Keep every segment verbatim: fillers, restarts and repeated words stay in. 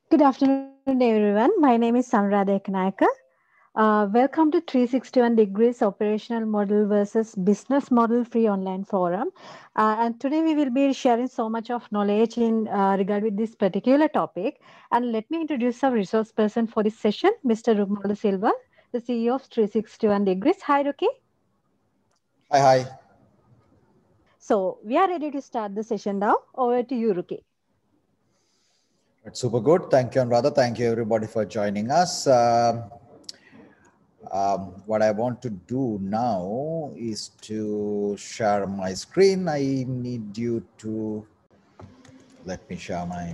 Good afternoon, everyone. My name is Sanradha Ekanaika. Uh, welcome to three sixty-one Degrees Operational Model versus Business Model Free Online Forum. Uh, and today we will be sharing so much of knowledge in uh, regard with this particular topic. And let me introduce our resource person for this session, Mister Rumal Silva, the C E O of three sixty-one Degrees. Hi, Ruki. Hi, hi. So we are ready to start the session now. Over to you, Ruki. It's super good. Thank you, Anuradha. Thank you, everybody, for joining us. Um, um, what I want to do now is to share my screen. I need you to let me share my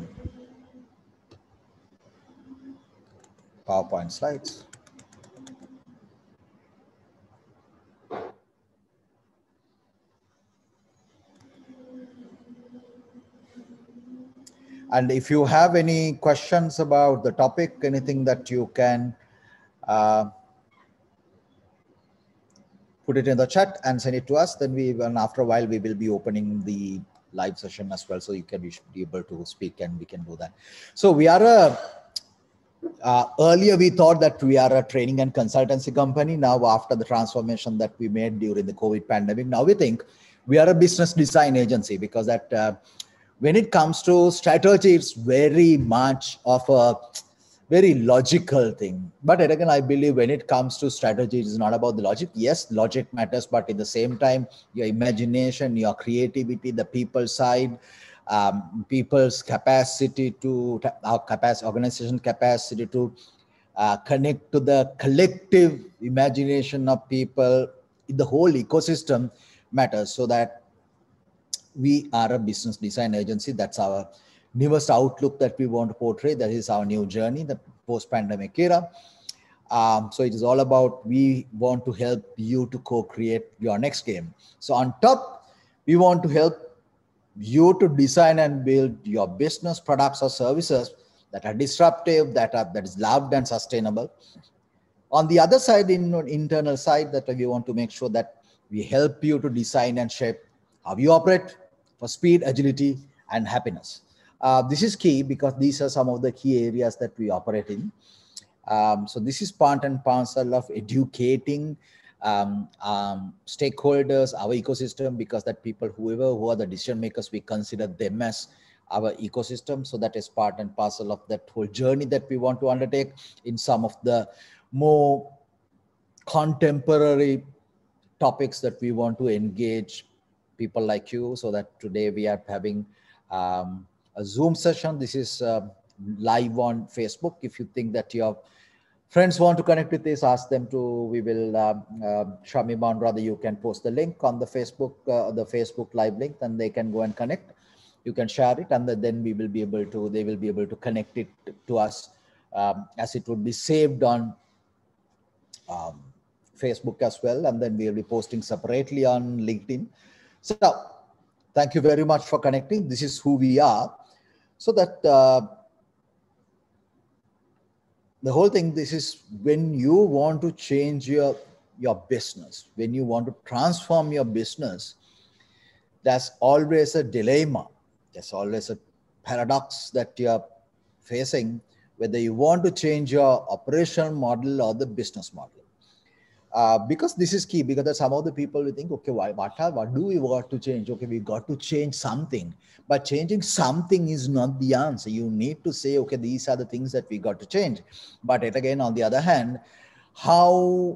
PowerPoint slides. And if you have any questions about the topic, anything that you can uh, put it in the chat and send it to us, then we, and after a while, we will be opening the live session as well. So you can be able to speak and we can do that. So we are a, uh, earlier we thought that we are a training and consultancy company. Now, after the transformation that we made during the COVID pandemic, now we think we are a business design agency, because that uh, when it comes to strategy, it's very much of a very logical thing. But again, I believe when it comes to strategy, it's not about the logic. Yes, logic matters, but at the same time, your imagination, your creativity, the people side, um, people's capacity to, our capacity, organization capacity to uh, connect to the collective imagination of people in the whole ecosystem matters. So that we are a business design agency. That's our newest outlook that we want to portray. That is our new journey, the post-pandemic era. Um, so it is all about, we want to help you to co-create your next game. So on top, we want to help you to design and build your business products or services that are disruptive, that are that is loved and sustainable. On the other side, in internal side, that we want to make sure that we help you to design and shape how you operate for speed, agility, and happiness. Uh, this is key because these are some of the key areas that we operate in. Um, so this is part and parcel of educating um, um, stakeholders, our ecosystem, because that people, whoever who are the decision makers, we consider them as our ecosystem. So that is part and parcel of that whole journey that we want to undertake in some of the more contemporary topics that we want to engage people like you. So that today we are having um, a Zoom session. This is uh, live on Facebook. If you think that your friends want to connect with this, ask them to, we will, um, uh, Shami Bond, rather you can post the link on the Facebook, uh, the Facebook live link, and they can go and connect. You can share it, and then we will be able to, they will be able to connect it to us, um, as it would be saved on um, Facebook as well, and then we'll be posting separately on LinkedIn. So thank you very much for connecting. This is who we are. So that uh, the whole thing, this is when you want to change your your business, when you want to transform your business, there's always a dilemma. There's always a paradox that you're facing, whether you want to change your operational model or the business model. Uh, because this is key, because some of the people will think, okay, why, what, are, what do we want to change? Okay, we got to change something, but changing something is not the answer. You need to say, okay, these are the things that we got to change. But it, again, on the other hand, how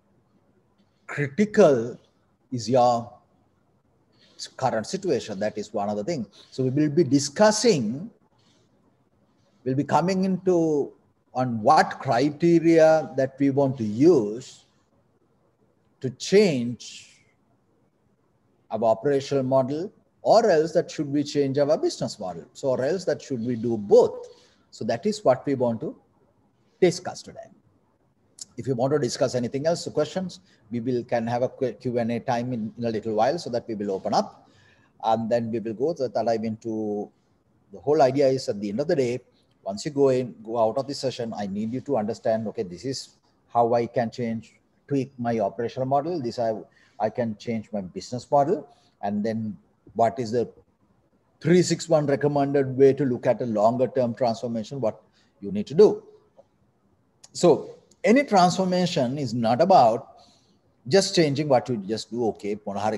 critical is your current situation? That is one of the things. So we will be discussing, we'll be coming into on what criteria that we want to use to change our operational model, or else that should we change our business model. So, or else that should we do both. So that is what we want to discuss today. If you want to discuss anything else, so questions, we will can have a Q and A time in, in a little while, so that we will open up, and then we will go to dive into the whole idea. Is at the end of the day, once you go in, go out of this session, I need you to understand, okay, this is how I can change, tweak my operational model. This I, I can change my business model. And then what is the three six one recommended way to look at a longer term transformation? What you need to do. So any transformation is not about just changing what you just do. Okay,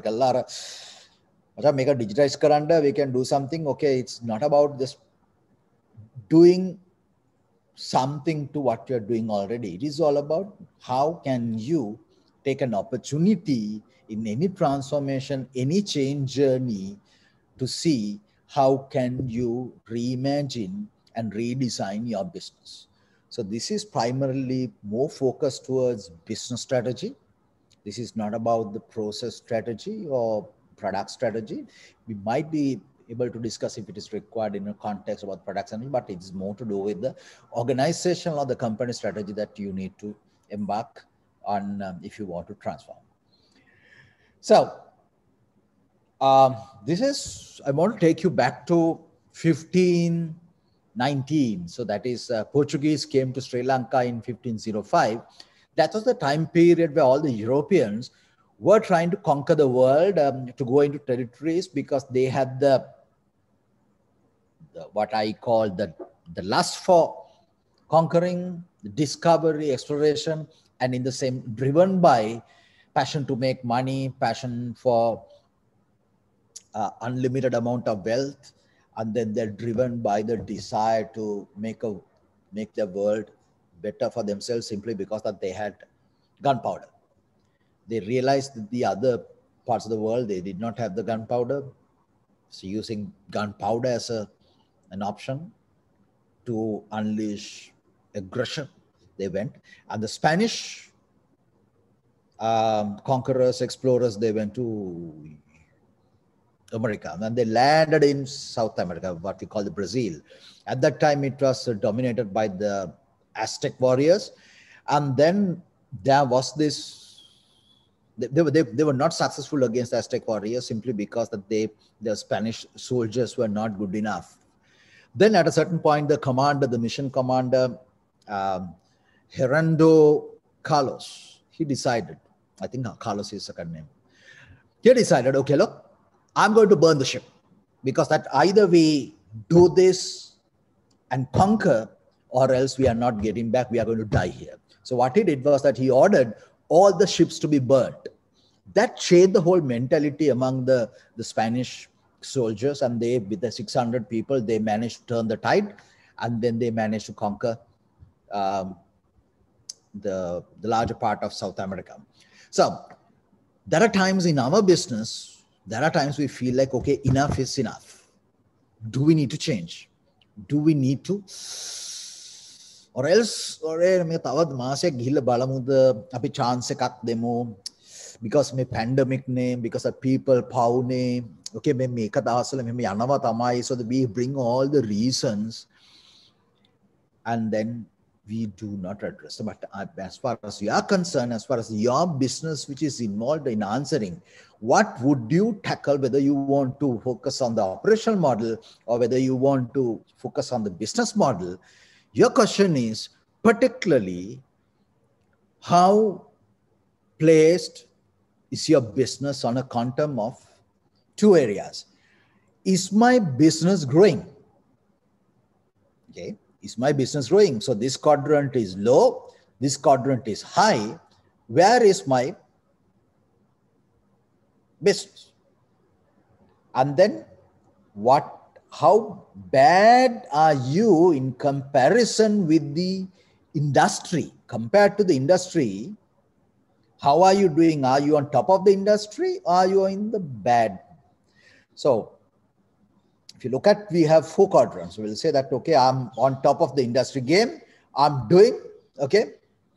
make a digitized karanda, we can do something. Okay, it's not about just doing something to what you're doing already. It is all about how can you take an opportunity in any transformation, any change journey, to see how can you reimagine and redesign your business. So this is primarily more focused towards business strategy. This is not about the process strategy or product strategy. We might be able to discuss if it is required in a context about products, but it's more to do with the organization or the company strategy that you need to embark on um, if you want to transform. So um, this is, I want to take you back to fifteen nineteen. So that is uh, Portuguese came to Sri Lanka in fifteen oh five. That was the time period where all the Europeans were trying to conquer the world, um, to go into territories, because they had the, the what I call the, the lust for conquering, the discovery, exploration, and in the same driven by passion to make money, passion for uh, unlimited amount of wealth, and then they're driven by the desire to make a make the world better for themselves simply because that they had gunpowder. They realized that the other parts of the world, they did not have the gunpowder. So using gunpowder as a, an option to unleash aggression, they went. And the Spanish um, conquerors, explorers, they went to America, and they landed in South America, what we call the Brazil. At that time, it was uh, dominated by the Aztec warriors. And then there was this, they, they, were, they, they were not successful against the Aztec warriors simply because that they, the Spanish soldiers were not good enough. Then at a certain point, the commander, the mission commander, um, Hernando Carlos, he decided, I think Carlos is his second name. He decided, okay, look, I'm going to burn the ship, because that either we do this and conquer, or else we are not getting back, we are going to die here. So what he did was that he ordered all the ships to be burnt. That changed the whole mentality among the, the Spanish soldiers, and they, with the six hundred people, they managed to turn the tide, and then they managed to conquer um, the, the larger part of South America. So there are times in our business, there are times we feel like, okay, enough is enough. Do we need to change? Do we need to? Or else, or me tawad maasek gihilla balamuda api chance ekak demo, because me pandemic name, because of people pow name. Okay, me me kadasala me yanawa tamai. So that we bring all the reasons, and then we do not address. But as far as you are concerned, as far as your business which is involved in answering, what would you tackle, whether you want to focus on the operational model or whether you want to focus on the business model, your question is particularly how placed is your business on a quantum of two areas. Is my business growing? Okay. Is my business growing? So this quadrant is low, this quadrant is high. Where is my business? And then what, how bad are you in comparison with the industry? Compared to the industry, how are you doing? Are you on top of the industry, or are you in the bad? So if you look at, we have four quadrants. We'll say that, okay, I'm on top of the industry game. I'm doing, okay.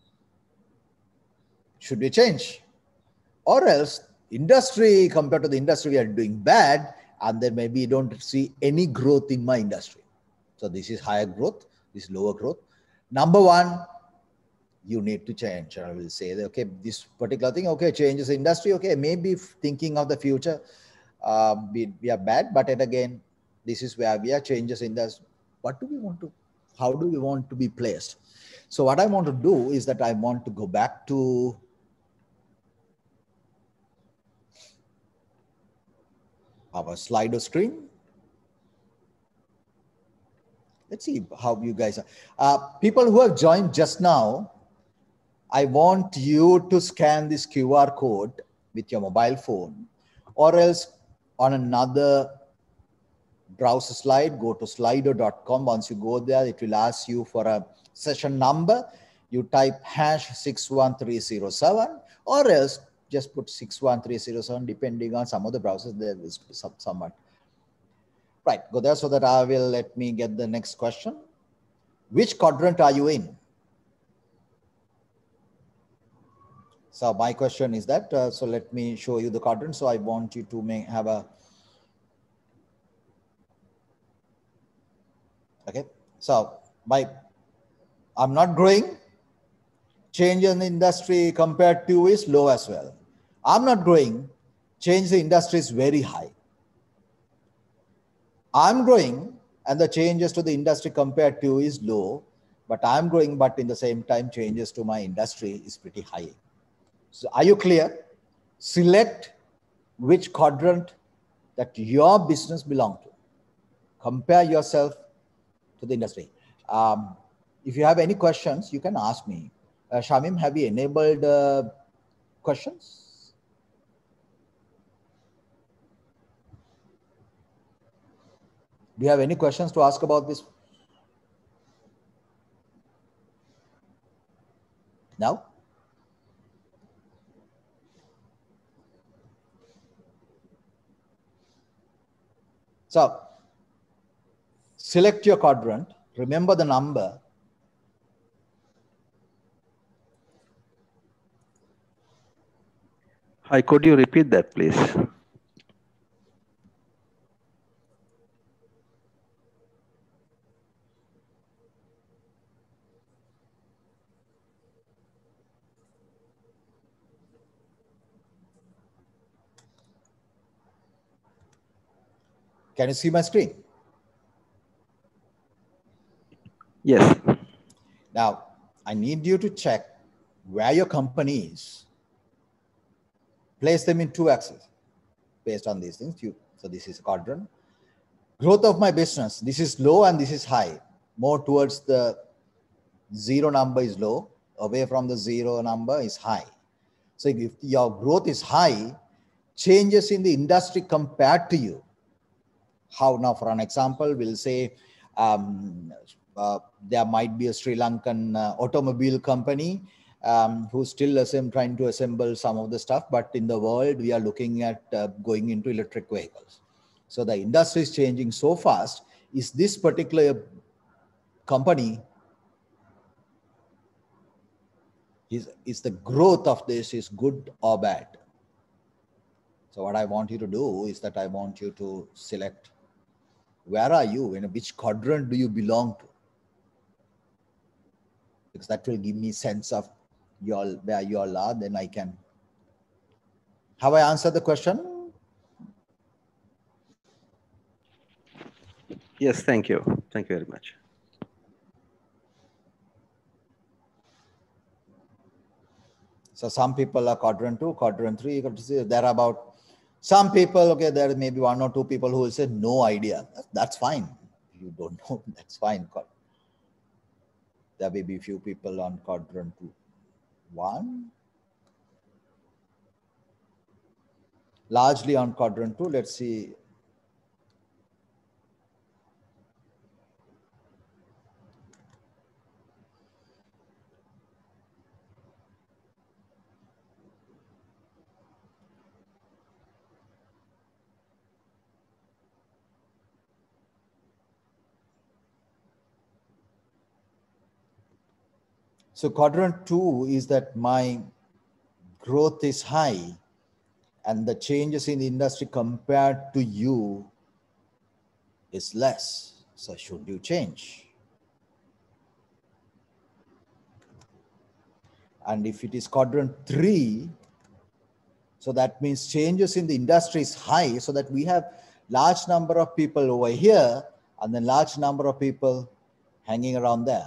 Should we change? Or else industry, compared to the industry, we are doing bad. And then maybe you don't see any growth in my industry. So this is higher growth, this is lower growth. Number one, you need to change. I will say that, okay, this particular thing, okay, changes the industry. Okay, maybe thinking of the future, um, we, we are bad, but then again, this is where we are changes in this. What do we want to, how do we want to be placed? So what I want to do is that I want to go back to our Slido screen. Let's see how you guys are. Uh, people who have joined just now, I want you to scan this Q R code with your mobile phone, or else on another browser slide, go to slido dot com. Once you go there, it will ask you for a session number. You type hash six one three zero seven, or else just put six one three zero seven, depending on some of the browsers, there is some, somewhat. Right, go there so that I will, let me get the next question. Which quadrant are you in? So my question is that, uh, so let me show you the quadrant. So I want you to make, have a, okay. So my, I'm not growing. Change in the industry compared to is low as well. I'm not growing. Change the industry is very high. I'm growing and the changes to the industry compared to is low, but I'm growing, but in the same time, changes to my industry is pretty high. So are you clear? Select which quadrant that your business belongs to. Compare yourself to the industry. Um, if you have any questions, you can ask me. Uh, Shamim, have you enabled uh, questions? Do you have any questions to ask about this? Now? So, select your quadrant, remember the number. Hi, could you repeat that, please? Can you see my screen? Yes. Now, I need you to check where your company is. Place them in two axes based on these things. You, so this is a quadrant. Growth of my business, this is low and this is high. More towards the zero number is low, away from the zero number is high. So if your growth is high, changes in the industry compared to you. How now, for an example, we'll say um, uh, there might be a Sri Lankan uh, automobile company um, who's still assemb- trying to assemble some of the stuff, but in the world, we are looking at uh, going into electric vehicles. So the industry is changing so fast. Is this particular company, is, is the growth of this is good or bad? So what I want you to do is that I want you to select, where are you, in which quadrant do you belong to? Because that will give me sense of your, where you all are, then I can. Have I answered the question? Yes, thank you. Thank you very much. So some people are quadrant two, quadrant three, there are about, some people, okay, there may be one or two people who will say no idea. That's fine. If you don't know, that's fine. There may be few people on quadrant two. One. Largely on quadrant two. Let's see. So quadrant two is that my growth is high and the changes in the industry compared to you is less. So should you change? And if it is quadrant three, so that means changes in the industry is high, so that we have large number of people over here and then large number of people hanging around there.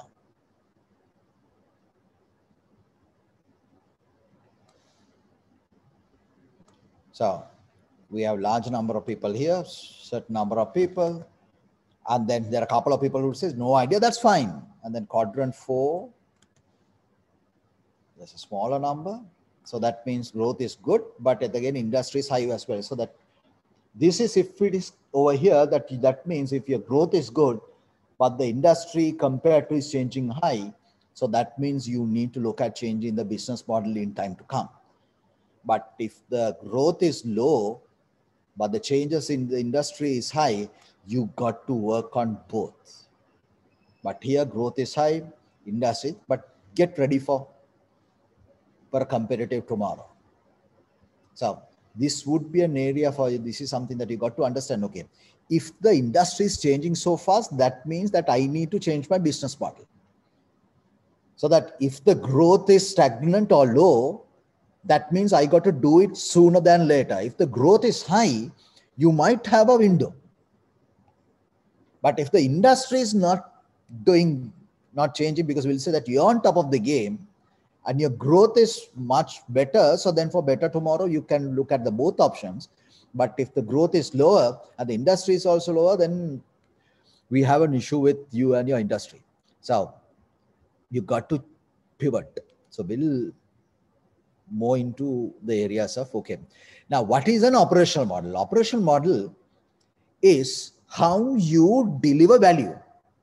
So we have large number of people here, certain number of people, And then there are a couple of people who says, no idea, that's fine. And then quadrant four, there's a smaller number. So that means growth is good, but again, industry is high as well. So that this is, if it is over here, that, that means if your growth is good, but the industry compared to is changing high, so that means you need to look at changing the business model in time to come. But if the growth is low, but the changes in the industry is high, you got to work on both. But here growth is high, industry, but get ready for, for a competitive tomorrow. So this would be an area for you. This is something that you got to understand. Okay, if the industry is changing so fast, that means that I need to change my business model. So that if the growth is stagnant or low, that means I got to do it sooner than later. If the growth is high, you might have a window. But if the industry is not doing, not changing, because we'll say that you're on top of the game and your growth is much better, so then for better tomorrow, you can look at the both options. But if the growth is lower and the industry is also lower, then we have an issue with you and your industry. So you got to pivot. So we'll more into the areas of, okay. Now, what is an operational model? Operational model is how you deliver value.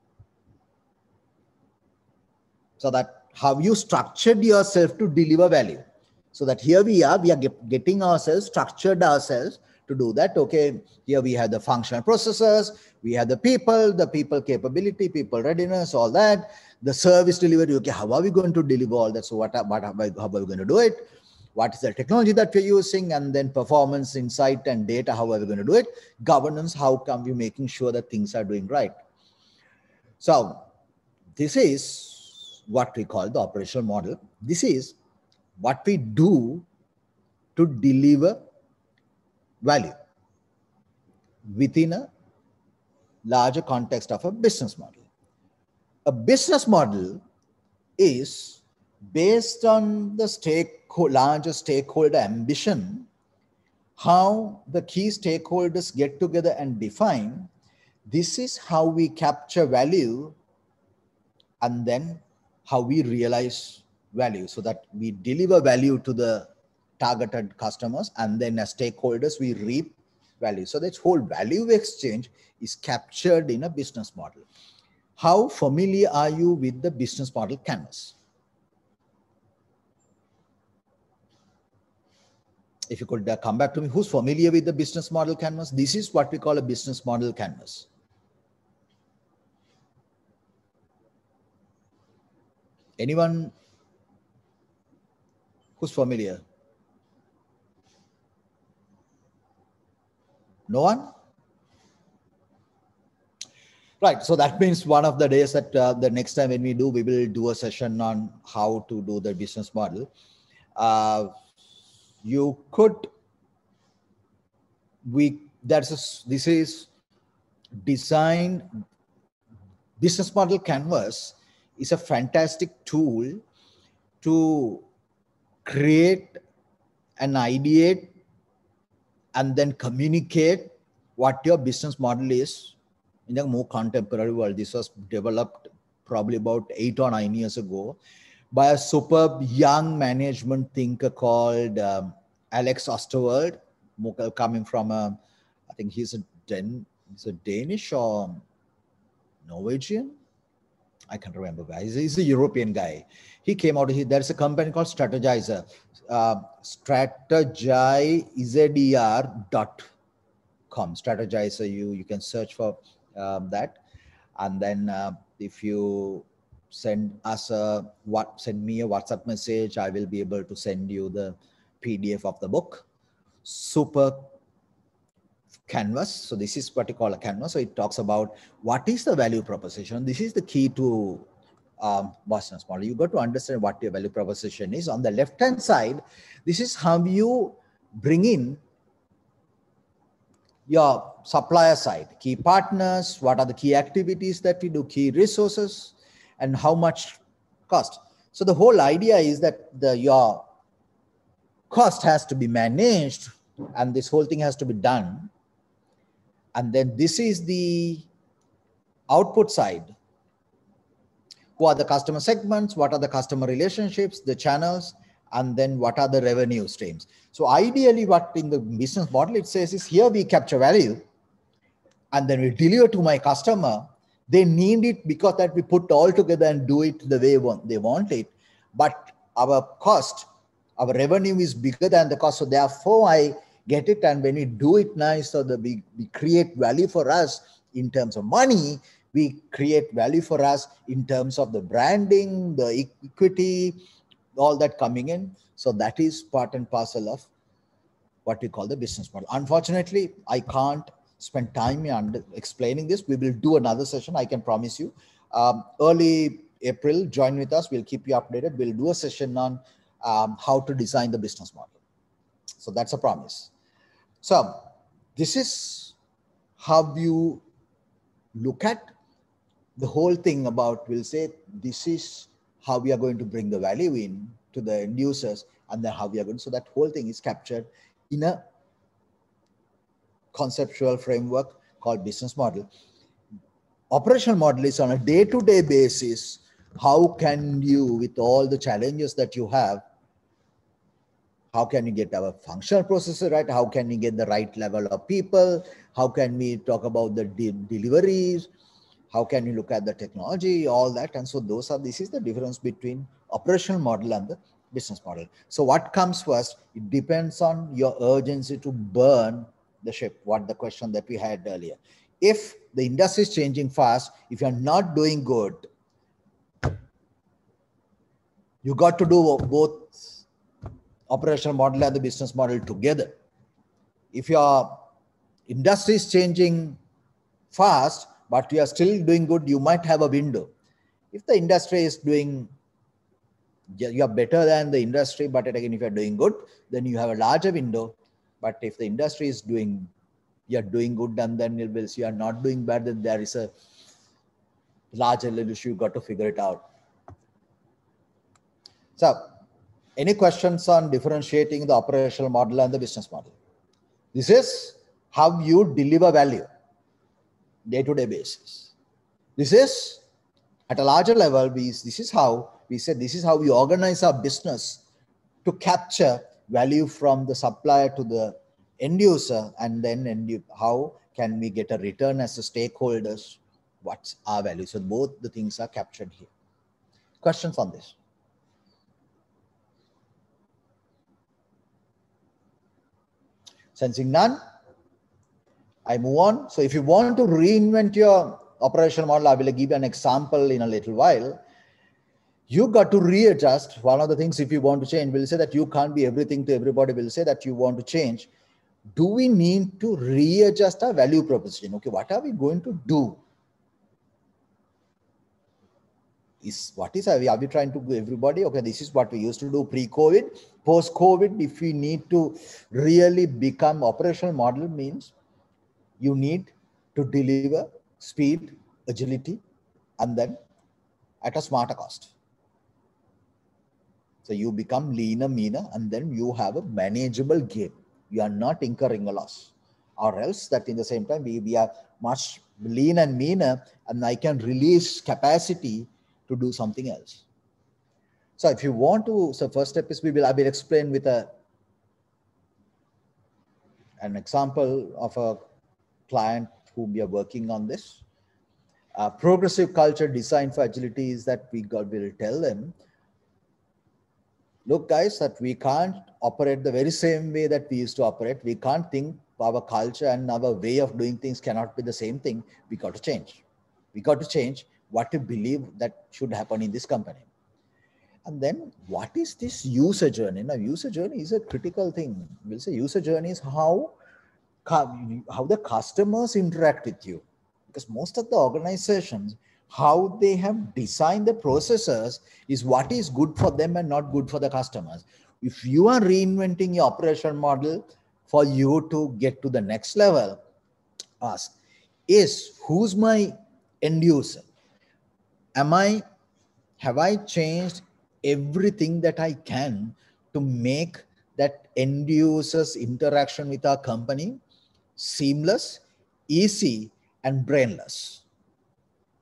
So that how you structured yourself to deliver value. So that here we are, we are get, getting ourselves, structured ourselves to do that. Okay, here we have the functional processes, we have the people, the people capability, people readiness, all that. The service delivery, okay, how are we going to deliver all that? So what, what, how are we going to do it? What is the technology that we're using? And then performance, insight, and data, how are we going to do it? Governance, how come we making sure that things are doing right? So this is what we call the operational model. This is what we do to deliver value within a larger context of a business model. A business model is based on the stake, larger stakeholder ambition, how the key stakeholders get together and define, this is how we capture value and then how we realize value, so that we deliver value to the targeted customers, and then as stakeholders, we reap value. So this whole value exchange is captured in a business model. How familiar are you with the business model canvas? If you could uh, come back to me, who's familiar with the business model canvas? This is what we call a business model canvas. Anyone who's familiar? No one? Right. So that means one of the days that uh, the next time when we do, we will do a session on how to do the business model. Uh, you could, we, that's a, this is design, business model canvas is a fantastic tool to create and ideate and then communicate what your business model is in a more contemporary world. This was developed probably about eight or nine years ago by a superb young management thinker called um, Alex Osterwald, coming from a, I think he's a, Den, he's a Danish or Norwegian. I can't remember, guys. He's a European guy. He came out, he, there's a company called Strategizer, uh, strategizer dot com. Strategizer, you, you can search for um, that. And then uh, if you send us a, what, send me a WhatsApp message, I will be able to send you the P D F of the book. Super canvas. So this is what you call a canvas. So it talks about what is the value proposition. This is the key to um, business model. You got to understand what your value proposition is. On the left hand side, this is how you bring in your supplier side, key partners, what are the key activities that we do, key resources, and how much cost. So the whole idea is that the your cost has to be managed and this whole thing has to be done. And then this is the output side, who are the customer segments, what are the customer relationships, the channels, and then what are the revenue streams. So ideally what in the business model it says is, here we capture value and then we deliver to my customer. They need it because that we put all together and do it the way they want it. But our cost, our revenue is bigger than the cost. So therefore I get it. And when we do it nice, so that we, we create value for us in terms of money, we create value for us in terms of the branding, the equity, all that coming in. So that is part and parcel of what we call the business model. Unfortunately, I can't spend time on explaining this. We will do another session, I can promise you. Um, early April, join with us. We'll keep you updated. We'll do a session on um, how to design the business model. So that's a promise. So this is how you look at the whole thing about, we'll say, this is how we are going to bring the value in to the end users, and then how we are going. So that whole thing is captured in a conceptual framework called business model. Operational model is on a day-to-day basis. How can you, with all the challenges that you have, how can you get our functional processes right? How can you get the right level of people? How can we talk about the de deliveries? How can you look at the technology, all that? And so those are, this is the difference between operational model and the business model. So what comes first? It depends on your urgency to burn the ship, what the question that we had earlier. If the industry is changing fast, if you're not doing good, you got to do both operational model and the business model together. If your industry is changing fast, but you are still doing good, you might have a window. If the industry is doing, you are better than the industry, but again, if you are doing good, then you have a larger window. But if the industry is doing, you are doing good, and then you will see you are not doing bad, then there is a larger issue. You got to figure it out. So, any questions on differentiating the operational model and the business model? This is how you deliver value day-to-day basis. This is at a larger level. We, this is how we said, this is how we organize our business to capture value from the supplier to the end user, and then end, how can we get a return as the stakeholders? What's our value? So both the things are captured here. Questions on this? Sensing none, I move on. So if you want to reinvent your operational model, I will give you an example in a little while. You got to readjust. One of the things, if you want to change, we'll say that you can't be everything to everybody. We'll say that you want to change. Do we need to readjust our value proposition? Okay, what are we going to do? Is what is, are we, are we trying to do everybody? Okay, this is what we used to do pre-COVID. Post-COVID, if we need to really become operational model, means you need to deliver speed, agility, and then at a smarter cost. So you become leaner, meaner, and then you have a manageable gain. You are not incurring a loss. Or else that in the same time, we, we are much lean and meaner, and I can release capacity to do something else. So if you want to, so first step is we will, I will explain with a, an example of a client whom we are working on this. Uh, progressive culture design for agility is that we got, will tell them, look guys, that we can't operate the very same way that we used to operate. We can't think our culture and our way of doing things cannot be the same thing. We got to change. We got to change what we believe that should happen in this company. And then what is this user journey? Now, user journey is a critical thing. We'll say user journey is how, how the customers interact with you. Because most of the organizations, how they have designed the processes is what is good for them and not good for the customers. If you are reinventing your operational model for you to get to the next level, ask, is who's my end user? Am I, have I changed everything that I can to make that end user's interaction with our company seamless, easy, and brainless?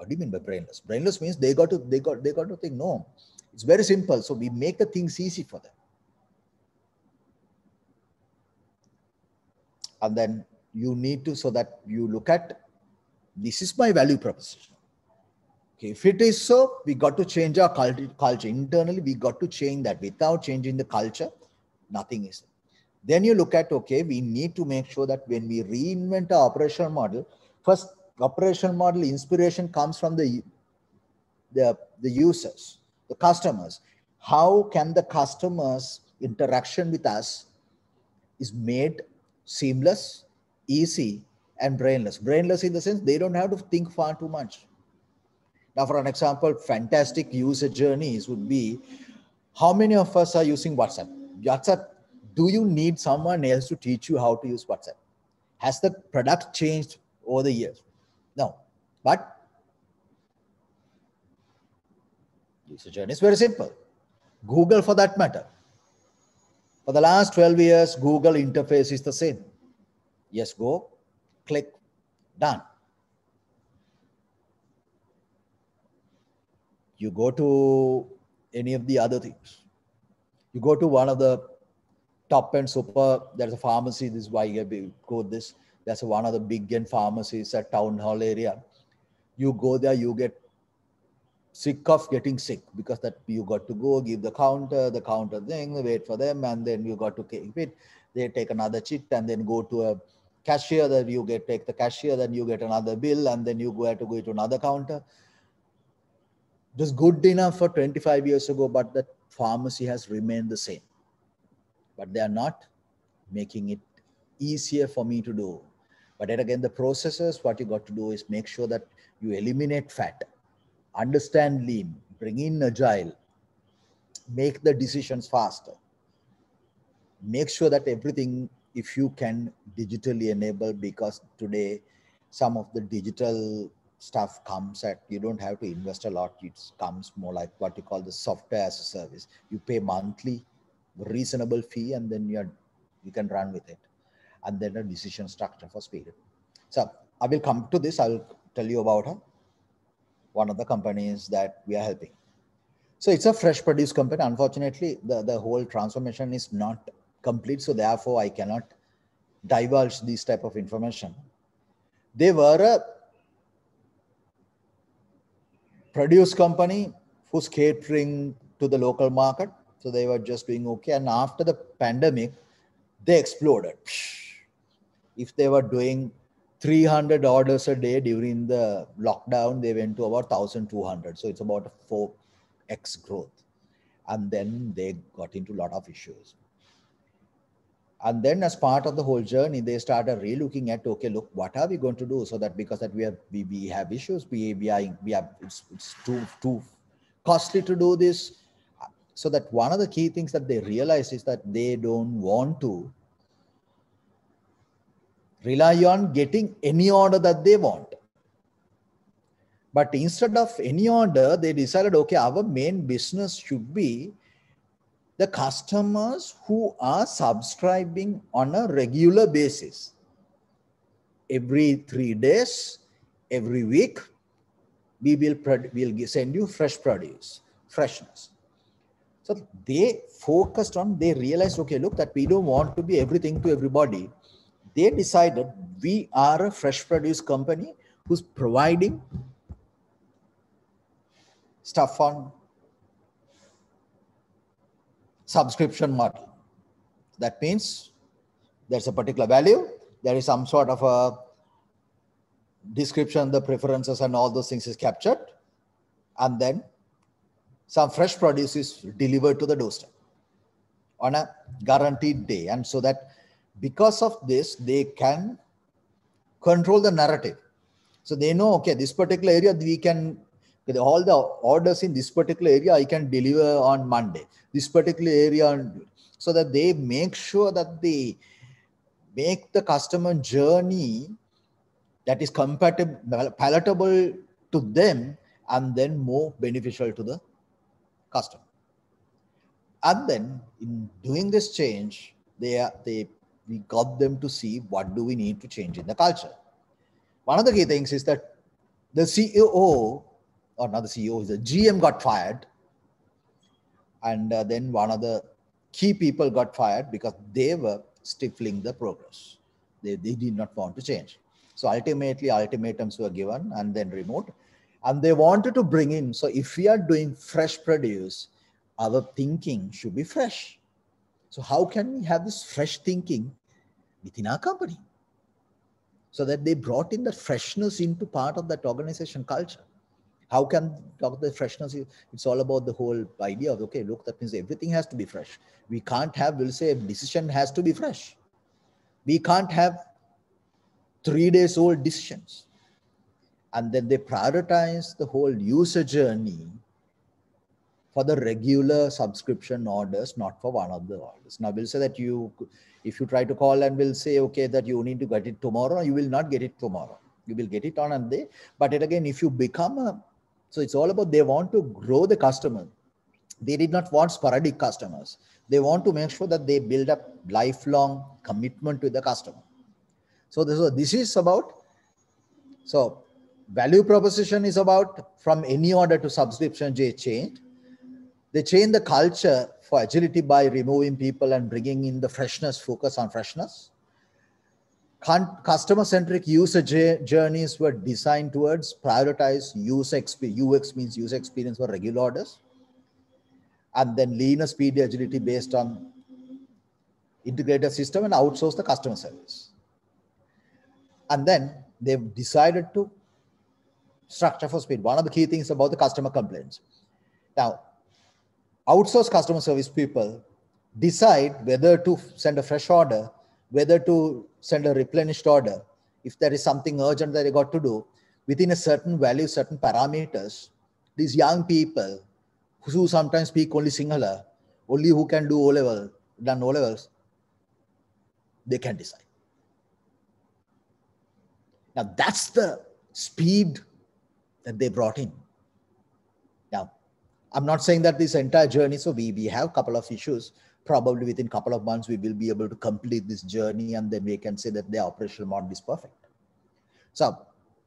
What do you mean by brainless? Brainless means they got to, they got, they got to think, no, it's very simple. So we make the things easy for them. And then you need to, so that you look at, this is my value proposition. Okay, if it is so, we got to change our culture, culture. Internally, we got to change that. Without changing the culture, nothing is. Then you look at, okay, we need to make sure that when we reinvent our operational model, first operational model inspiration comes from the, the, the users, the customers. How can the customers' interaction with us is made seamless, easy, and brainless. Brainless in the sense they don't have to think far too much. Now, for an example, fantastic user journeys would be, how many of us are using WhatsApp? WhatsApp, do you need someone else to teach you how to use WhatsApp? Has the product changed over the years? No. But user journey is very simple. Google, for that matter. For the last twelve years, Google interface is the same. Yes, go, click, done. You go to any of the other things. You go to one of the top end super, there's a pharmacy, this is why you go this. That's one of the big end pharmacies at town hall area. You go there, you get sick of getting sick because that you got to go give the counter, the counter thing, wait for them, and then you got to keep it. They take another chit and then go to a cashier, that you get take the cashier, then you get another bill, and then you go have to go to another counter. It was good enough for twenty-five years ago, but the pharmacy has remained the same. But they are not making it easier for me to do. But then again, the processes, what you got to do is make sure that you eliminate fat, understand lean, bring in agile, make the decisions faster. Make sure that everything, if you can digitally enable, because today some of the digital stuff comes at, you don't have to invest a lot. It comes more like what you call the software as a service. You pay monthly, reasonable fee, and then you're, you can run with it. And then a decision structure for speed. So I will come to this. I will tell you about her. One of the companies that we are helping. So it's a fresh produce company. Unfortunately, the, the whole transformation is not complete. So therefore, I cannot divulge this type of information. They were a produce company who's catering to the local market. So they were just doing okay. And after the pandemic, they exploded. If they were doing three hundred orders a day during the lockdown, they went to about one thousand two hundred. So it's about a four X growth. And then they got into a lot of issues. And then as part of the whole journey, they started re-looking at, okay, look, what are we going to do? So that because that we have, we, we have issues, we, we are, we have, it's, it's too, too costly to do this. So that one of the key things that they realized is that they don't want to rely on getting any order that they want. But instead of any order, they decided, okay, our main business should be the customers who are subscribing on a regular basis. Every three days, every week, we will we'll send you fresh produce, freshness. So they focused on, they realized, okay, look, that we don't want to be everything to everybody. They decided we are a fresh produce company who's providing stuff on subscription model. That means there's a particular value, there is some sort of a description, the preferences and all those things is captured, and then some fresh produce is delivered to the doorstep on a guaranteed day. And so that because of this, they can control the narrative. So they know, okay, this particular area, we can, all the orders in this particular area, I can deliver on Monday. This particular area, so that they make sure that they make the customer journey that is compatible, palatable to them, and then more beneficial to the customer. And then in doing this change, they are, they, we got them to see what do we need to change in the culture. One of the key things is that the C E O, or not the C E O, the G M got fired. And uh, then one of the key people got fired because they were stifling the progress. They, they did not want to change. So ultimately, ultimatums were given and then removed. And they wanted to bring in, so if we are doing fresh produce, our thinking should be fresh. So how can we have this fresh thinking within our company? So that they brought in the freshness into part of that organization culture. How can talk about the freshness? It's all about the whole idea of, okay, look, that means everything has to be fresh. We can't have, we'll say, a decision has to be fresh. We can't have three days old decisions. And then they prioritize the whole user journey for the regular subscription orders, not for one of the orders. Now we'll say that you, if you try to call and we'll say, okay, that you need to get it tomorrow, you will not get it tomorrow. You will get it on a day. But it, again, if you become a, so it's all about, they want to grow the customer. They did not want sporadic customers. They want to make sure that they build up lifelong commitment to the customer. So this, so this is about, so value proposition is about from any order to subscription, they changed. They change the culture for agility by removing people and bringing in the freshness, focus on freshness. Customer-centric user journeys were designed towards prioritize user experience. U X means user experience for regular orders. And then leaner, speedy agility based on integrated system and outsource the customer service. And then they've decided to structure for speed. One of the key things about the customer complaints. Now, outsource customer service people decide whether to send a fresh order, whether to send a replenished order, if there is something urgent that they got to do, within a certain value, certain parameters. These young people who sometimes speak only Sinhala, only who can do O-level, done O-levels, they can decide. Now that's the speed that they brought in. Now, I'm not saying that this entire journey, so we, we have a couple of issues. Probably within a couple of months, we will be able to complete this journey and then we can say that the operational model is perfect. So,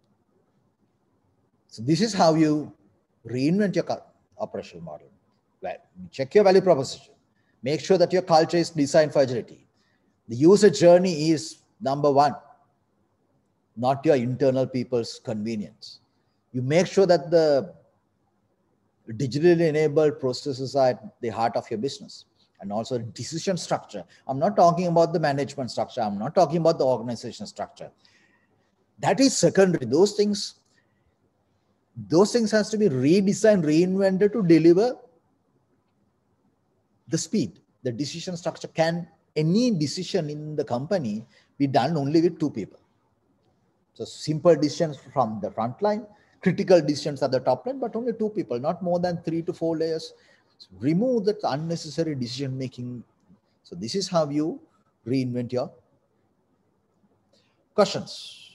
so this is how you reinvent your operational model. Right? Check your value proposition. Make sure that your culture is designed for agility. The user journey is number one, not your internal people's convenience. You make sure that the digitally enabled processes are at the heart of your business. And also decision structure. I'm not talking about the management structure. I'm not talking about the organization structure. That is secondary. Those things, those things has to be redesigned, reinvented to deliver the speed. The decision structure. Can any decision in the company be done only with two people? So simple decisions from the front line, critical decisions at the top line, but only two people, not more than three to four layers. So remove that unnecessary decision making. So this is how you reinvent your questions.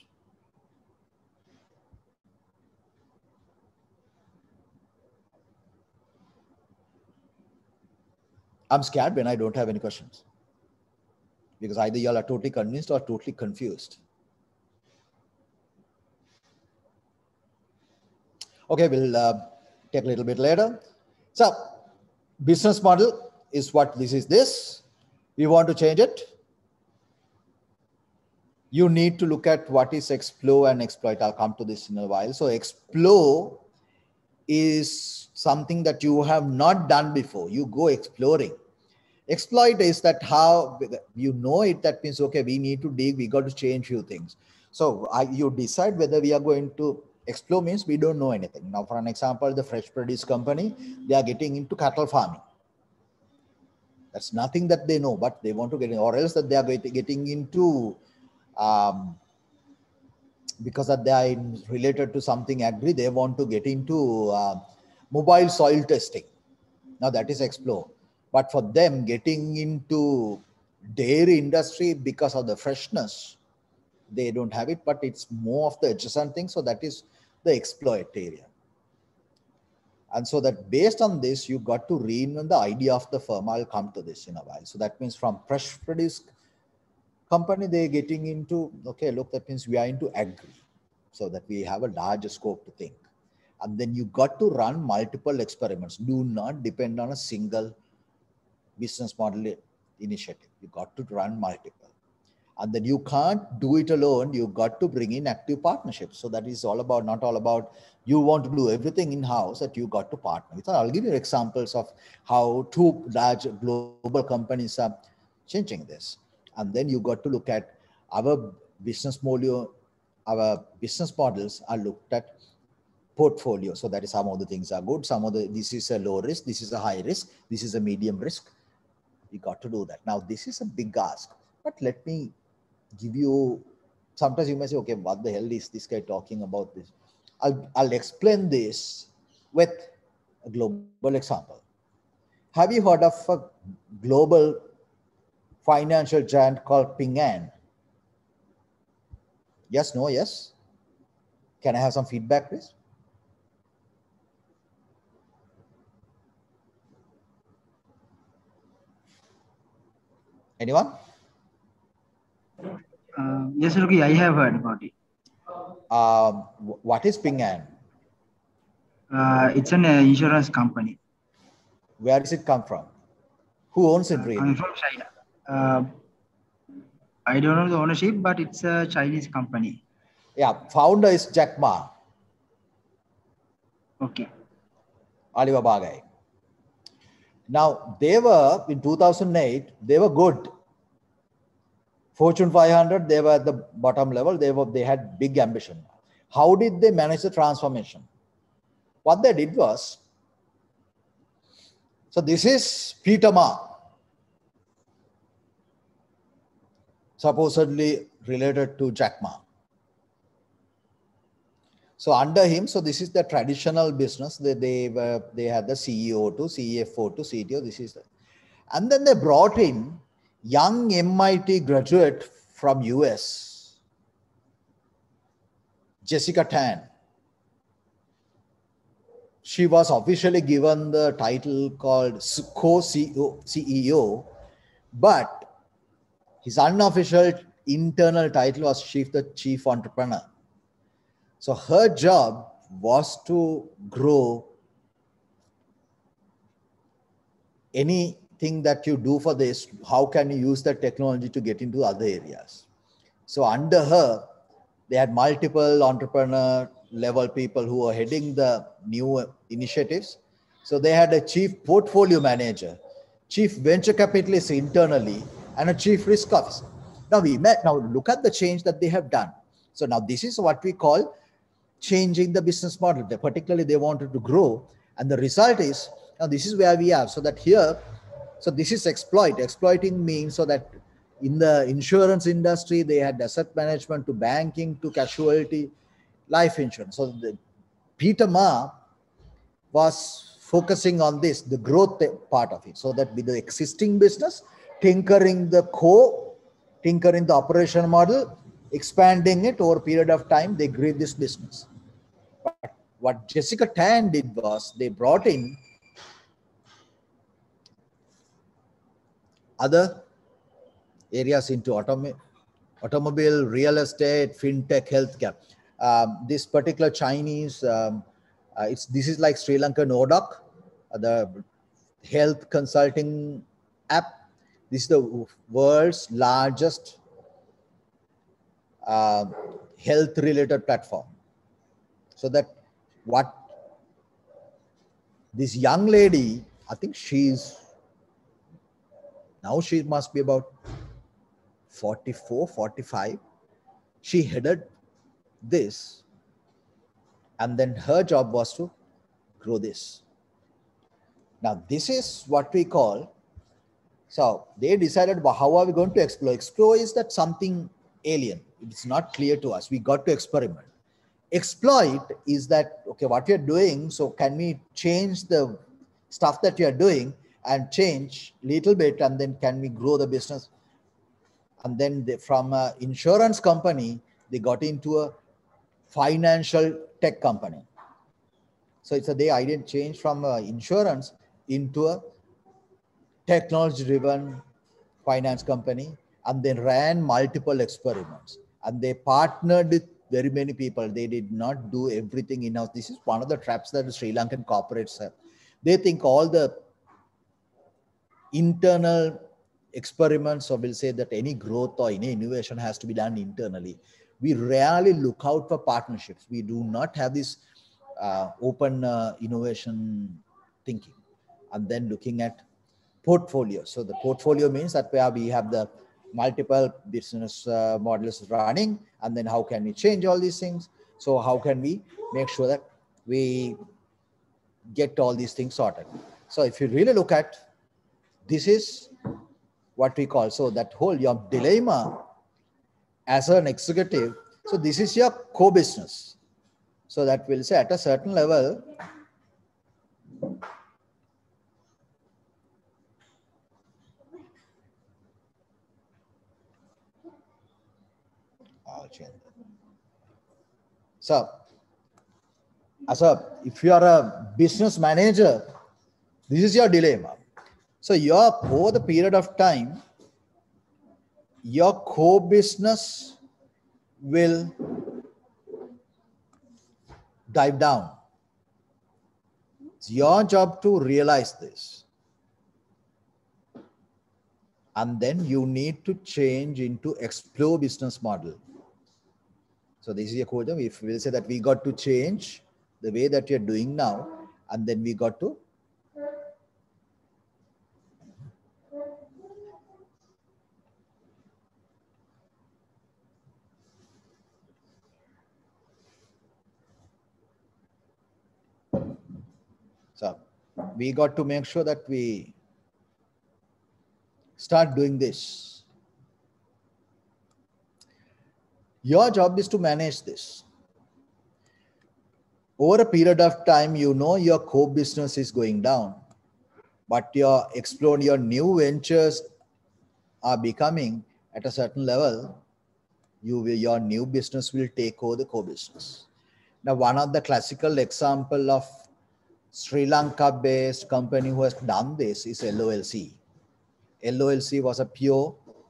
I'm scared when I don't have any questions, because either y'all are totally convinced or totally confused. Okay, we'll uh, take a little bit later. So business model is what this is this. We want to change it. You need to look at what is explore and exploit. I'll come to this in a while. So explore is something that you have not done before. You go exploring. Exploit is that how you know it. That means, okay, we need to dig. We got to change few things. So I, you decide whether we are going to explore means we don't know anything. Now, for an example, the fresh produce company, they are getting into cattle farming. That's nothing that they know, but they want to get in, or else that they are getting into, um, because that they are in, related to something agri, they want to get into uh, mobile soil testing. Now that is explore. But for them, getting into dairy industry because of the freshness, they don't have it, but it's more of the adjacent thing. So that is the exploit area. And so that based on this, you got to reinvent the idea of the firm. I'll come to this in a while. So that means from fresh produce company, they're getting into, okay, look, that means we are into agri. so that we have a larger scope to think. And then you got to run multiple experiments. Do not depend on a single business model initiative. You got to run multiple. And then you can't do it alone. You got to bring in active partnerships. So that is all about, not all about you want to do everything in-house, that you got to partner with. I'll give you examples of how two large global companies are changing this. And then you got to look at our business model, our business models are looked at portfolio. So that is some of the things are good. Some of the, this is a low risk, this is a high risk, this is a medium risk. You got to do that. Now, this is a big ask, but let me give you, sometimes you may say, okay, what the hell is this guy talking about this? I'll, I'll explain this with a global example. Have you heard of a global financial giant called Ping An? Yes, no, yes? Can I have some feedback, please? Anyone? Uh, yes, Ruki, I have heard about it. Um, what is Ping An? Uh, it's an uh, insurance company. Where does it come from? Who owns it really? I'm from China. Uh, I don't know the ownership, but it's a Chinese company. Yeah, founder is Jack Ma. Okay. Alibaba guy. Now, they were, in two thousand eight, they were good. Fortune five hundred, they were at the bottom level. They were, they had big ambition. How did they manage the transformation? What they did was, so this is Peter Ma, supposedly related to Jack Ma. So under him, so this is the traditional business. They, they, were, they had the C E O to, C F O to, C T O. This is the, and then they brought in young M I T graduate from U S, Jessica Tan. She was officially given the title called co-C E O, but his unofficial internal title was chief, the chief entrepreneur. So her job was to grow anything that you do for this. How can you use that technology to get into other areas? So under her, they had multiple entrepreneur level people who were heading the new initiatives. So they had a chief portfolio manager, chief venture capitalist internally, and a chief risk officer. Now we met, now look at the change that they have done. So now this is what we call changing the business model. They, particularly they wanted to grow, and the result is, now this is where we are. So that here, so this is exploit. Exploiting means so that in the insurance industry, they had asset management to banking to casualty, life insurance. So the, Peter Ma was focusing on this, the growth part of it. So that with the existing business, tinkering the core, tinkering the operation model, expanding it over a period of time, they grew this business. But what Jessica Tan did was they brought in other areas into autom automobile, real estate, fintech, healthcare. Um, this particular Chinese, um, uh, it's this is like Sri Lankan O D O C, uh, the health consulting app. This is the world's largest uh, health-related platform. So that what this young lady, I think she's now she must be about forty-four, forty-five. She headed this, and then her job was to grow this. Now this is what we call, so they decided, well, how are we going to explore? Explore is that something alien. It's not clear to us. We got to experiment. Exploit is that, okay, what you're doing, so can we change the stuff that you're doing and change a little bit, and then can we grow the business? And then they, from an insurance company, they got into a financial tech company. So it's a, they idea change from uh, insurance into a technology-driven finance company, and then ran multiple experiments. And they partnered with very many people, they did not do everything in-house. This is one of the traps that the Sri Lankan corporates have. They think all the internal experiments, or will say that any growth or any innovation has to be done internally. We rarely look out for partnerships. We do not have this uh, open uh, innovation thinking. And then looking at portfolio. So the portfolio means that where we have the multiple business uh, models running, and then how can we change all these things? So how can we make sure that we get all these things sorted? So if you really look at, this is what we call, so that whole your dilemma as an executive. So this is your core business. So that will say at a certain level, I'll change that. So as a, if you are a business manager, this is your dilemma. So your, over the period of time, your core business will dive down. It's your job to realize this. And then you need to change into explore business model. So this is a core job. If we'll say that we got to change the way that you're doing now, and then we got to So we got to make sure that we start doing this. Your job is to manage this. Over a period of time, you know your core business is going down, but you're exploring, your new ventures are becoming at a certain level, you will, your new business will take over the core business. Now, one of the classical example of Sri Lanka-based company who has done this is L O L C. L O L C was a pure,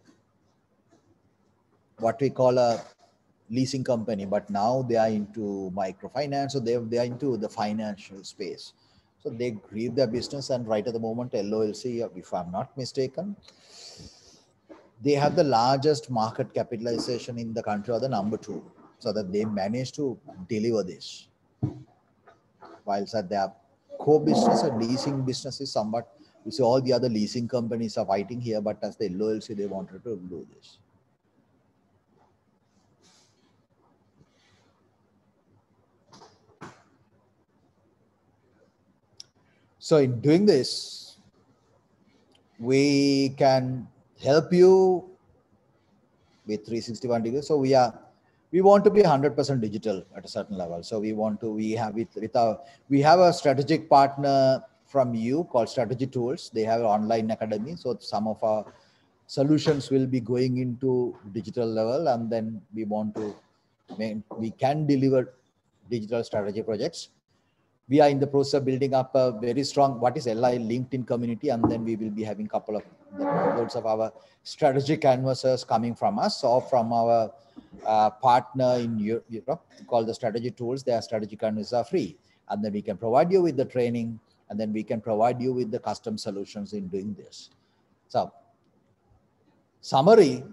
what we call a leasing company, but now they are into microfinance, so they, they are into the financial space. So they grew their business, and right at the moment, L O L C, if I'm not mistaken, they have the largest market capitalization in the country, or the number two, so that they managed to deliver this. Whilst at their core business and leasing business is somewhat, you see all the other leasing companies are fighting here, but as the L O L C, they wanted to do this. So in doing this, we can help you with three sixty-one degrees. So we are, we want to be one hundred percent digital at a certain level. So we want to, we have it with our, we have a strategic partner from you called Strategy Tools. They have an online academy. So some of our solutions will be going into digital level, and then we want to, we can deliver digital strategy projects. We are in the process of building up a very strong, what is L I LinkedIn community, and then we will be having a couple of loads of our strategic canvassers coming from us or from our uh, partner in Europe called the Strategy Tools. Their strategy canvassers are free, and then we can provide you with the training, and then we can provide you with the custom solutions in doing this. So, summary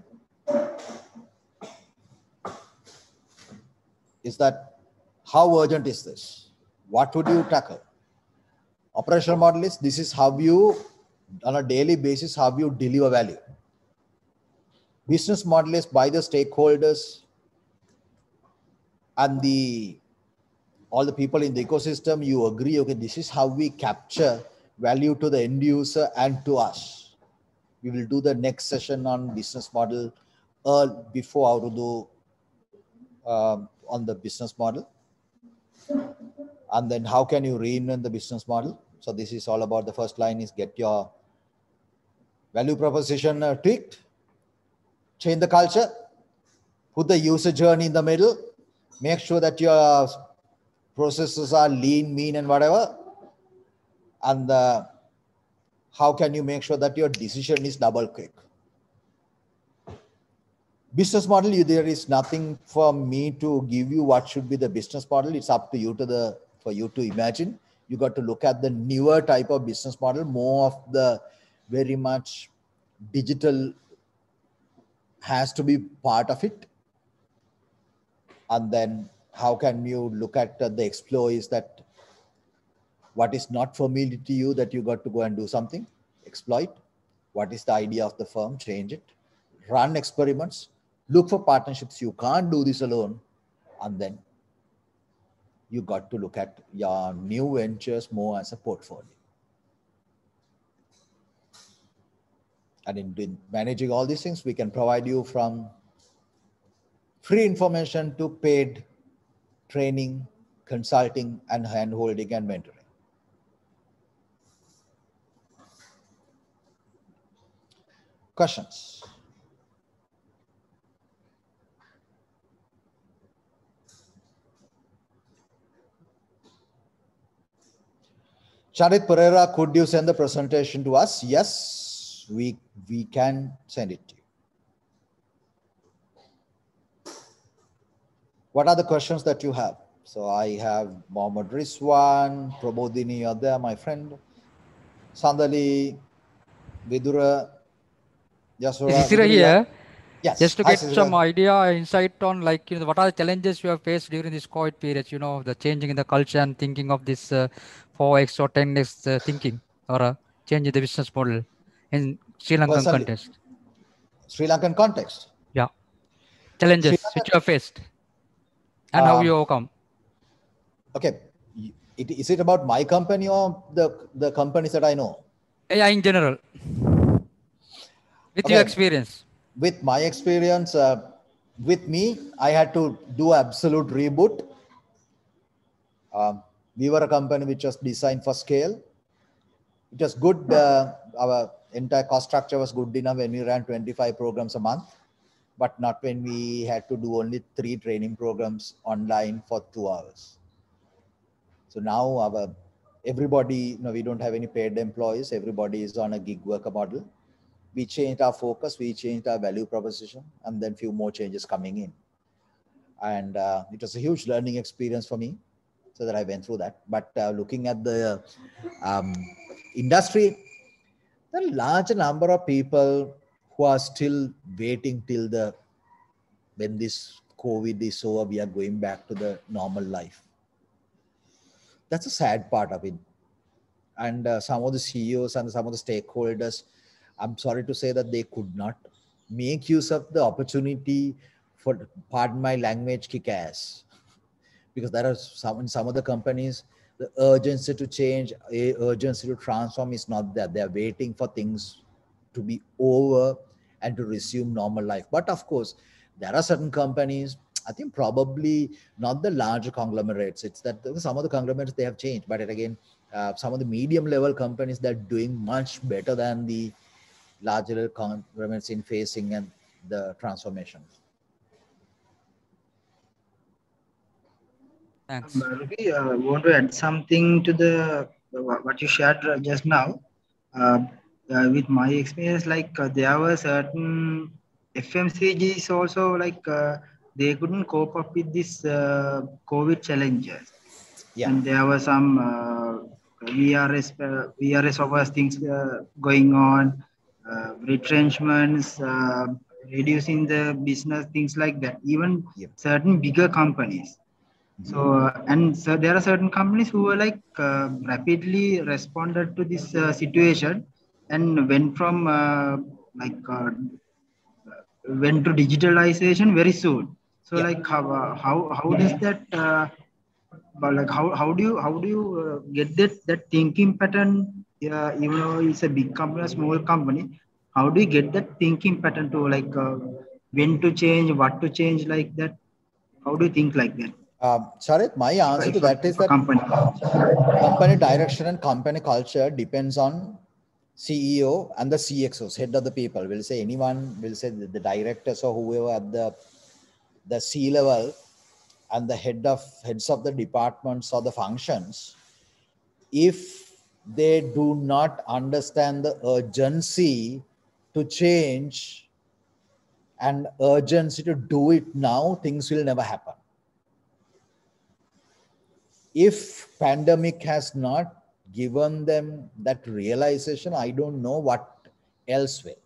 is that how urgent is this? What would you tackle? Operational model is, this is how you, on a daily basis, how you deliver value. Business model is by the stakeholders and the all the people in the ecosystem, you agree, okay, this is how we capture value to the end user and to us. We will do the next session on business model uh, before how to do um, on the business model. And then how can you reinvent the business model? So this is all about, the first line is get your value proposition uh, tweaked, change the culture, put the user journey in the middle, make sure that your processes are lean, mean, and whatever. And uh, how can you make sure that your decision is double quick? business model, you, there is nothing for me to give you what should be the business model. It's up to you to the for you to imagine. You got to look at the newer type of business model, more of the very much digital has to be part of it. And then how can you look at uh, the exploits that what is not familiar to you that you got to go and do something, exploit. What is the idea of the firm, change it, run experiments, look for partnerships. You can't do this alone. And then you got to look at your new ventures more as a portfolio. And in, in managing all these things, we can provide you from free information to paid training, consulting, and hand-holding and mentoring. Questions? Charit Pereira, could you send the presentation to us? Yes, we, we can send it to you. What are the questions that you have? So I have Mohammed Rizwan, Prabodhini, you're there, my friend. Sandali, Vidura, Yasura. Sisira here. Yes. Just to Hi, get Sisira. some idea, insight on like, you know, what are the challenges you have faced during this COVID period, you know, the changing in the culture and thinking of this uh, four X or ten X uh, thinking or a change in the business model in Sri Lankan Personally, context. Sri Lankan context. Yeah. Challenges Sri which you have faced and um, how you overcome. Okay. It, is it about my company or the, the companies that I know? Yeah, in general. With Okay. your experience. With my experience, uh, with me, I had to do absolute reboot. Um, we were a company which was designed for scale. It was good. Uh, our entire cost structure was good enough when we ran twenty-five programs a month, but not when we had to do only three training programs online for two hours. So now our everybody, you know, we don't have any paid employees. Everybody is on a gig worker model. We changed our focus, we changed our value proposition, and then few more changes coming in. And uh, it was a huge learning experience for me, so that I went through that. But uh, looking at the um, industry, there are a large number of people who are still waiting till the, when this COVID is over, we are going back to the normal life. That's a sad part of it. And uh, some of the C E Os and some of the stakeholders, I'm sorry to say that they could not make use of the opportunity for, pardon my language, kick ass. Because there are some, in some of the companies, the urgency to change, a urgency to transform is not there. They're waiting for things to be over and to resume normal life. But of course, there are certain companies, I think probably not the larger conglomerates. It's that some of the conglomerates, they have changed. But again, uh, some of the medium level companies that are doing much better than the larger conglomerates in facing and the transformation. Thanks. Um, Ruby, uh, want to add something to the what you shared just now. Uh, uh, with my experience, like uh, there were certain F M C Gs also like uh, they couldn't cope up with this uh, COVID challenges. Yeah. And there were some uh, V R S, uh, V R S over things uh, going on, uh, retrenchments, uh, reducing the business, things like that. Even yeah. certain bigger companies. So, uh, and so there are certain companies who were like uh, rapidly responded to this uh, situation and went from uh, like uh, went to digitalization very soon. So, yeah. like how uh, how how does that? Uh, but like how how do you how do you uh, get that that thinking pattern? Uh, even though it's a big company, a small company, how do you get that thinking pattern to like uh, when to change, what to change, like that? How do you think like that? Um, Charit, my answer If to a, that is that company. company direction and company culture depends on C E O and the C X Os, head of the people. Will say anyone will say the, the directors or whoever at the the C level and the head of heads of the departments or the functions, if they do not understand the urgency to change and urgency to do it now, things will never happen. If pandemic has not given them that realization, I don't know what else will.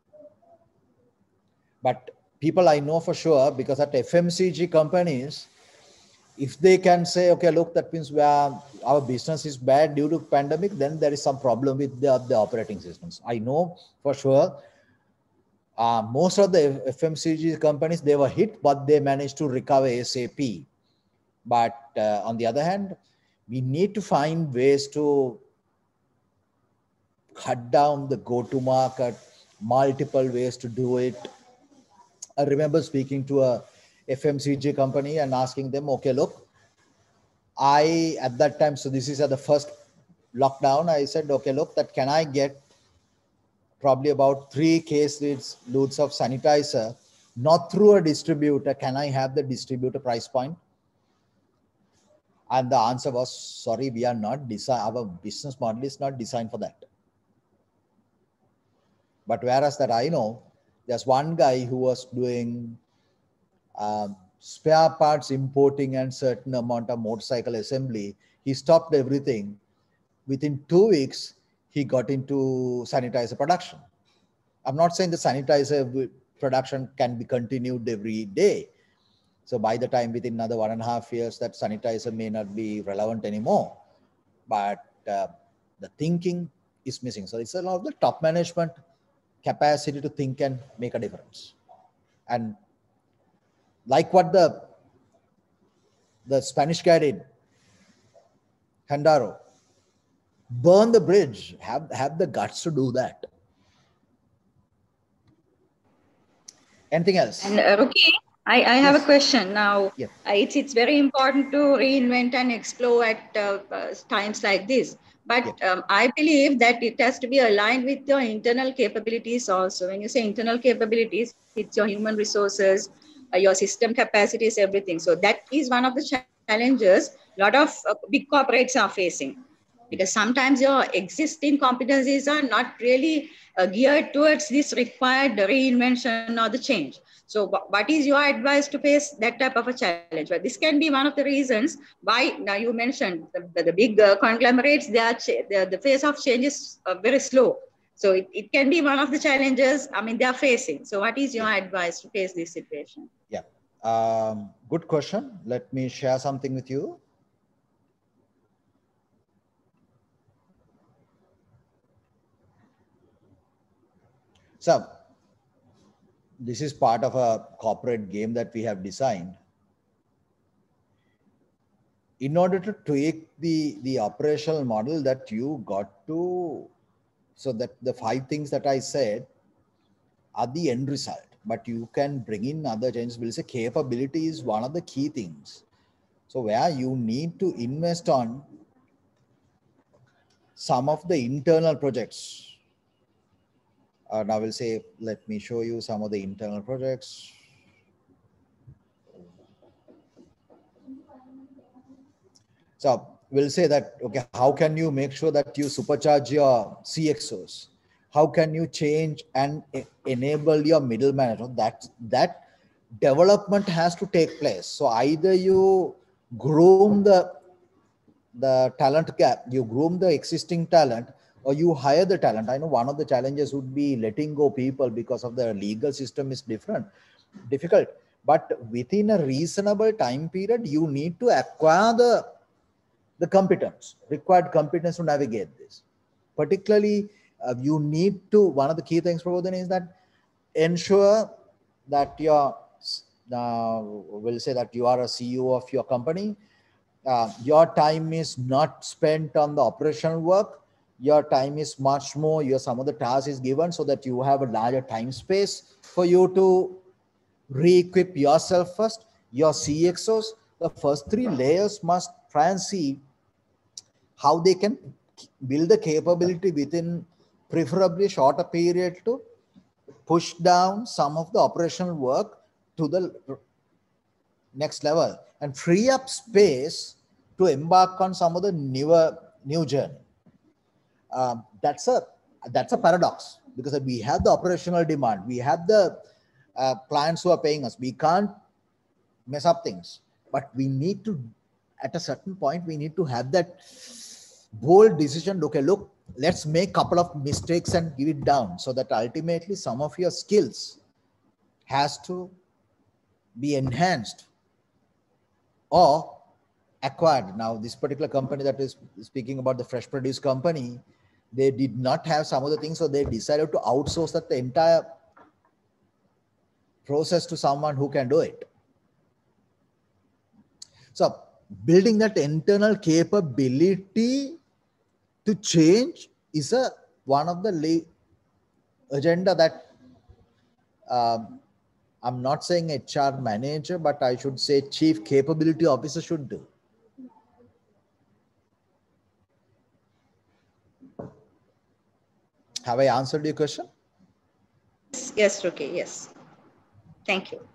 But people I know for sure, because at F M C G companies, if they can say, okay, look, that means we are, our business is bad due to pandemic, then there is some problem with the, the operating systems. I know for sure uh, most of the F M C G companies, they were hit, but they managed to recover ASAP. But uh, on the other hand, we need to find ways to cut down the go-to-market, multiple ways to do it. I remember speaking to a F M C G company and asking them, okay, look, I, at that time, so this is at the first lockdown, I said, okay, look, that can I get probably about three case loads, loads of sanitizer, not through a distributor, can I have the distributor price point? And the answer was, sorry, we are not design, our business model is not designed for that. But whereas that I know, there's one guy who was doing um, spare parts importing and certain amount of motorcycle assembly. He stopped everything. Within two weeks, he got into sanitizer production. I'm not saying the sanitizer production can be continued every day. So by the time within another one and a half years, that sanitizer may not be relevant anymore. But uh, the thinking is missing. So it's a lot of the top management capacity to think and make a difference. And like what the, the Spanish guy did, Handaro, burn the bridge, have, have the guts to do that. Anything else? And uh, Ruki, I, I have Yes. a question now. Yeah. Uh, it's, it's very important to reinvent and explore at uh, uh, times like this. But Yeah. um, I believe that it has to be aligned with your internal capabilities also. When you say internal capabilities, it's your human resources, uh, your system capacities, everything. So that is one of the challenges a lot of uh, big corporates are facing. Because sometimes your existing competencies are not really uh, geared towards this required reinvention or the change. So what is your advice to face that type of a challenge? But this can be one of the reasons why, now you mentioned the, the, the big uh, conglomerates, they are the, the phase of change is uh, very slow. So it, it can be one of the challenges, I mean, they are facing. So what is your advice to face this situation? Yeah, um, good question. Let me share something with you. So this is part of a corporate game that we have designed. In order to tweak the, the operational model that you got to, so that the five things that I said are the end result, but you can bring in other changes. We'll say capability is one of the key things. So where you need to invest on some of the internal projects. Uh, now we'll say, let me show you some of the internal projects. So we'll say that, okay, how can you make sure that you supercharge your C X Os? How can you change and e- enable your middle management? That, that development has to take place. So either you groom the, the talent gap, you groom the existing talent, or you hire the talent. I know one of the challenges would be letting go people because of the legal system is different, difficult. But within a reasonable time period, you need to acquire the, the competence, required competence to navigate this. Particularly, uh, you need to, one of the key things, Prabodhan, is that ensure that your, uh, we'll say that you are a C E O of your company. Uh, your time is not spent on the operational work. Your time is much more, your some of the tasks is given so that you have a larger time space for you to re-equip yourself first. Your C X Os, the first three layers must try and see how they can build the capability within preferably shorter period to push down some of the operational work to the next level and free up space to embark on some of the newer new journey. Um, that's a that's a paradox because we have the operational demand, we have the uh, clients who are paying us. We can't mess up things, but we need to, at a certain point, we need to have that bold decision. Okay, look, let's make a couple of mistakes and give it down, so that ultimately some of your skills has to be enhanced or acquired. Now, this particular company that is speaking about, the fresh produce company, they did not have some of the things, so they decided to outsource that the entire process to someone who can do it. So building that internal capability to change is a one of the agenda that um, I'm not saying H R manager, but I should say chief capability officer should do. Have I answered your question? Yes, yes, Ruki, yes. Thank you.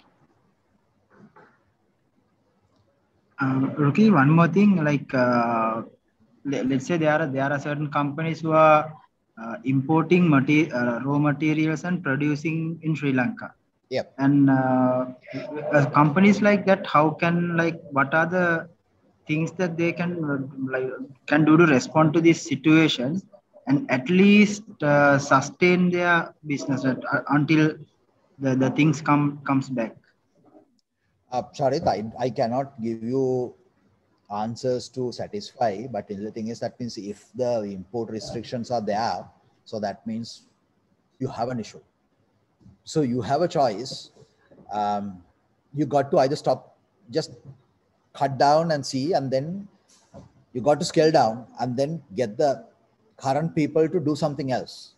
Um, Ruki, one more thing, like uh, let, let's say there are there are certain companies who are uh, importing mater uh, raw materials and producing in Sri Lanka. Yep. And uh, uh, companies like that, how can, like, what are the things that they can uh, like can do to respond to this situation and at least uh, sustain their business at, uh, until the, the things come comes back? Uh, Charit, I, I cannot give you answers to satisfy, but the thing is, that means if the import restrictions are there, so that means you have an issue. So you have a choice. Um, you got to either stop, just cut down and see, and then you got to scale down and then get the current people to do something else.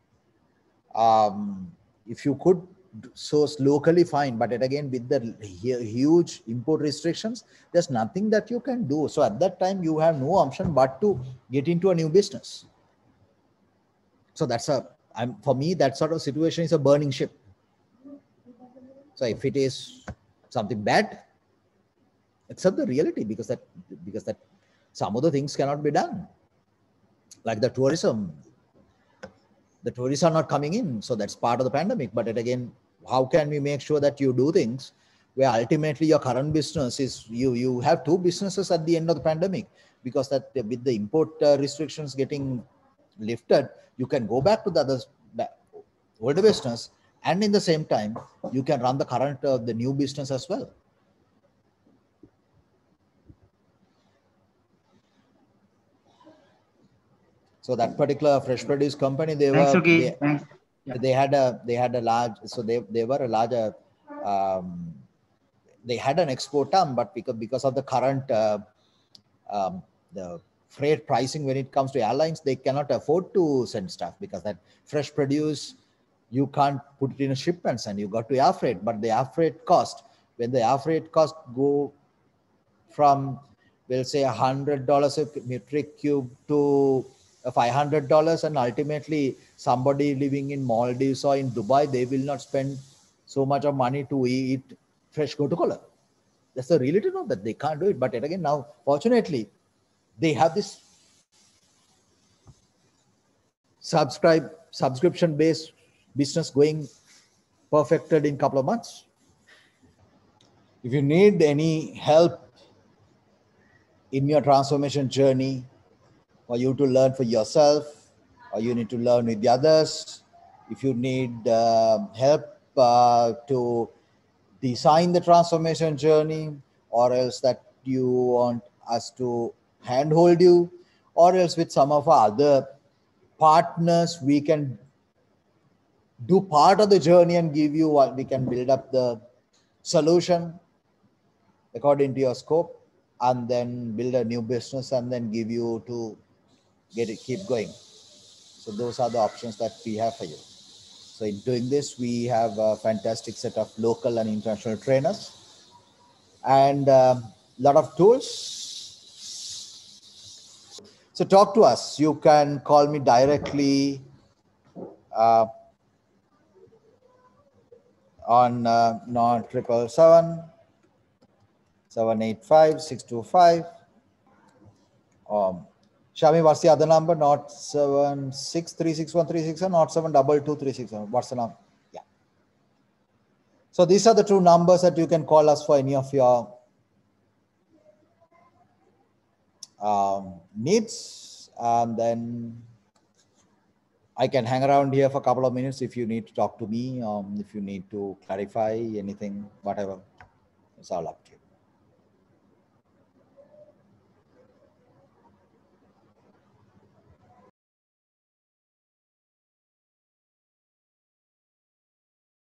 Um, if you could source locally, fine, but again, with the huge import restrictions, there's nothing that you can do. So at that time, you have no option but to get into a new business. So that's a, I'm, for me, that sort of situation is a burning ship. So if it is something bad, accept the reality, because that because that some of the things cannot be done, like the tourism. The tourists are not coming in, so that's part of the pandemic. But again, how can we make sure that you do things where ultimately your current business is, you you have two businesses at the end of the pandemic, because that with the import uh, restrictions getting lifted, you can go back to the other older business, and in the same time you can run the current uh, the new business as well. So that particular fresh produce company, they Thanks, were okay. they, Thanks. Yeah. they had a they had a large, so they they were a larger um, they had an export arm, but because because of the current uh, um, the freight pricing when it comes to airlines, they cannot afford to send stuff, because that fresh produce, you can't put it in a shipments and you got to air freight. But the air freight cost, when the air freight cost go from, we'll say a hundred dollars a metric cube to five hundred dollars, and ultimately somebody living in Maldives or in Dubai, they will not spend so much of money to eat fresh Gotu-kola. That's the reality, not that they can't do it. But again, now fortunately they have this subscribe subscription based business going perfected in a couple of months. If you need any help in your transformation journey, for you to learn for yourself, or you need to learn with the others, if you need uh, help uh, to design the transformation journey, or else that you want us to handhold you, or else with some of our other partners, we can do part of the journey and give you what we can build up the solution according to your scope, and then build a new business and then give you to get it, keep going. So those are the options that we have for you. So in doing this, we have a fantastic set of local and international trainers and a lot of tools. So talk to us. You can call me directly uh, on uh, non triple seven seven eight five six two five. Um, Shami, what's the other number? Not seven six three six one three six or not seven double two three six one. What's the number? Yeah. So these are the two numbers that you can call us for any of your um, needs. And then I can hang around here for a couple of minutes if you need to talk to me, um, if you need to clarify anything, whatever. It's all up to you.